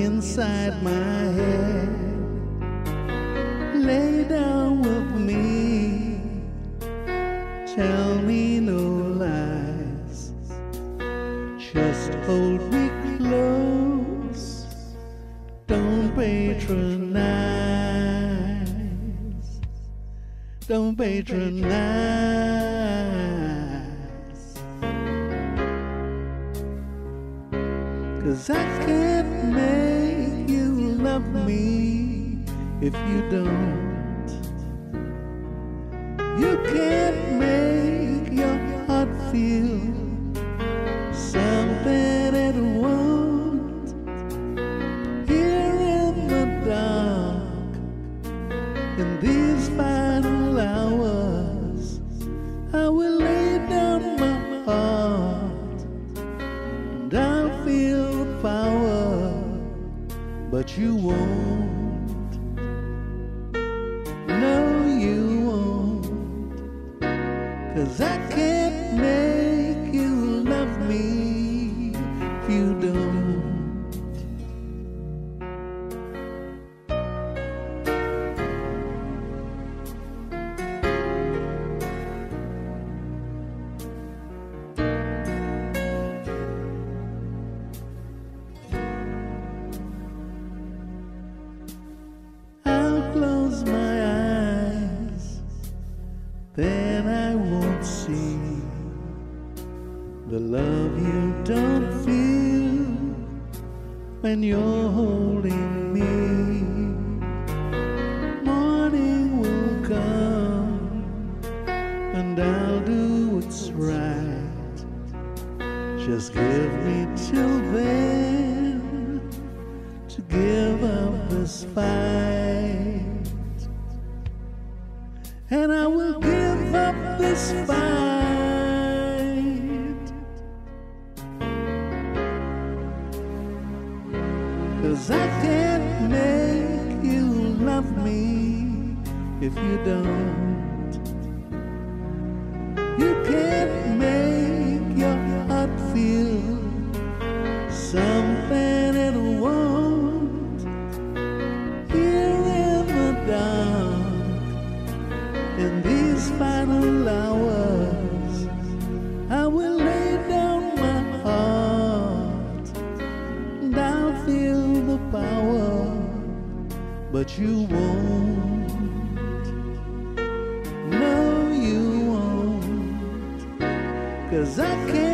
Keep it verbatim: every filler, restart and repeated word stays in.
inside my head. Lay down with me, tell me no lies, just hold me close, don't patronize, don't patronize, 'cause I can't make you love me if you don't. You can't make your heart feel something it won't. Here in the dark, in these final hours, I will lay down my heart and I'll feel the power, but you won't. No, you won't, 'cause I can't make you love me if you don't. I'll close my eyes, then I won't see the love you don't feel when you're holding me. Morning will come and I'll do what's right. Just give me till then to give up this fight, and I will give up this fight, 'cause I can't make you love me if you don't. You can't make your heart feel something it won't. Here in the dark, in these final hours, I will lay down my heart and I'll feel the power, but you won't. No, you won't, 'cause I can't